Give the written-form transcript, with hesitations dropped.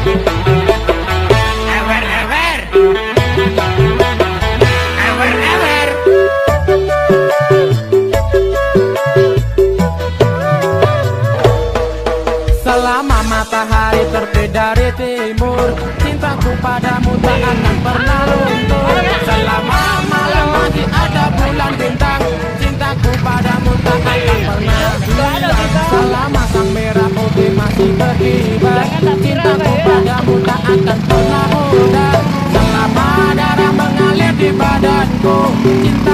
Ever, ever. Ever, ever. Selama matahari terbit dari timur, cintaku padamu tak akan pernah luntur. Selama malam masih ada bulan bintang, cintaku padamu tak akan pernah hilang. Selama sang merah putih masih berkibar, cintaku padamu tak akan pernah pudar. Selama darah mengalir di badanku, cinta